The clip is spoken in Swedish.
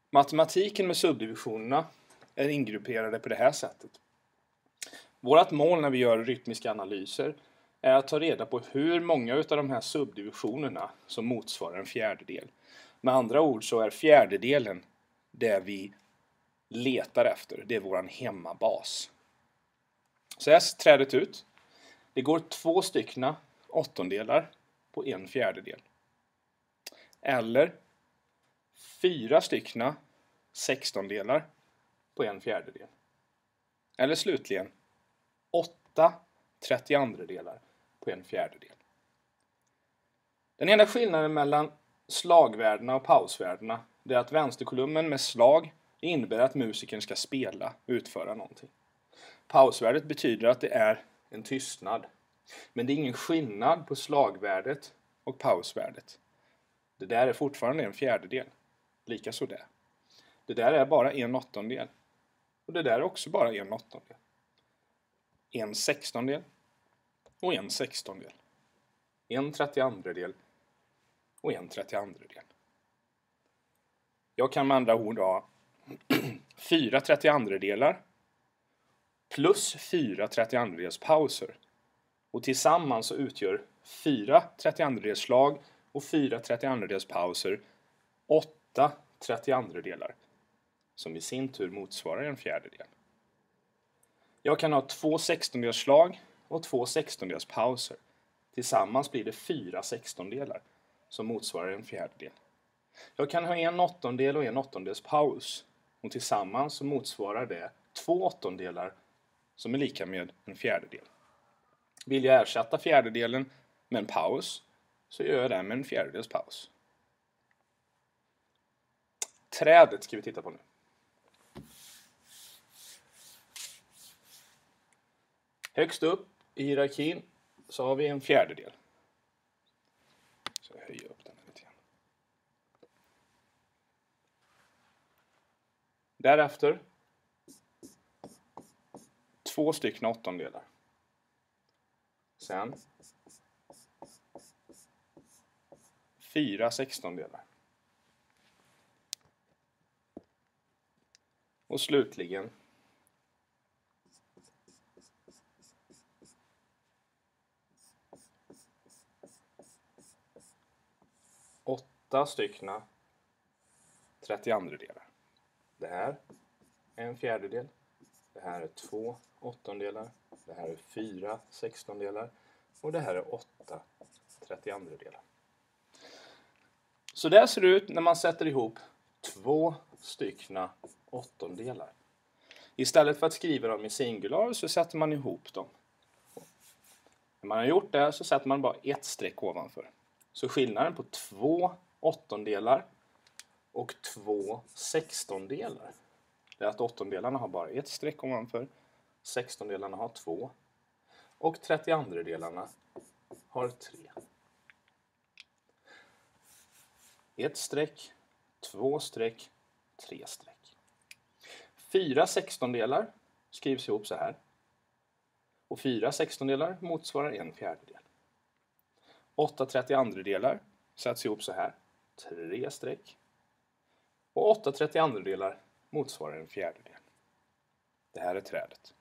Matematiken med subdivisionerna är ingrupperade på det här sättet. Vårt mål när vi gör rytmiska analyser är att ta reda på hur många av de här subdivisionerna som motsvarar en fjärdedel. Med andra ord så är fjärdedelen det vi letar efter. Det är våran hemmabas. Så här ser trädet ut. Det går 2 stycken åttondelar på en fjärdedel. Eller 4 stycken sextondelar på en fjärdedel. Eller slutligen 8 32-delar på en fjärdedel. Den enda skillnaden mellan slagvärdena och pausvärdena är att vänsterkolumnen med slag innebär att musikern ska spela, utföra någonting. Pausvärdet betyder att det är en tystnad. Men det är ingen skillnad på slagvärdet och pausvärdet. Det där är fortfarande en fjärdedel. Likaså det. Det där är bara en åttondel. Och det där är också bara en åttondel. En sextondel och en sextondel. En 32-del och en 32-del. Jag kan med andra ord ha 4 32-delar plus 4 32-dels pauser. Och tillsammans så utgör 4 32-dels slag och 4 32-dels pauser 8 32-delar. Som i sin tur motsvarar en fjärdedel. Jag kan ha 2 16-dels slag och 2 16-dels pauser. Tillsammans blir det 4 16-delar som motsvarar en fjärdedel. Jag kan ha en åttondel och en åttondels paus. Och tillsammans så motsvarar det 2 åttondelar som är lika med en fjärdedel. Vill jag ersätta fjärdedelen med en paus så gör jag det med en fjärdedels paus. Trädet ska vi titta på nu. Högst upp i hierarkin så har vi en fjärdedel. Så jag höjer upp den lite grann. Därefter 2 stycken åttondelar. Sen 4 sextondelar. Och slutligen 8 stycken 32-delar. Det här är en fjärdedel. Det här är 2 åttondelar. Det här är 4 sextondelar. Och det här är 8 32-delar. Så där ser det ut när man sätter ihop 2 stycken åttondelar. Istället för att skriva dem i singular så sätter man ihop dem. När man har gjort det så sätter man bara ett streck ovanför. Så skillnaden på 2 åttondelar och 2 sextondelar är att åttondelarna har bara ett streck ovanför, sextondelarna har 2 och 32-delarna har 3. Ett streck, 2 streck, 3 streck. 4 sextondelar skrivs ihop så här. Och 4 sextondelar motsvarar en fjärdedel. 8 32-delar sätts ihop så här. 3 streck. Och 8 32-delar motsvarar en fjärdedel. Det här är trädet.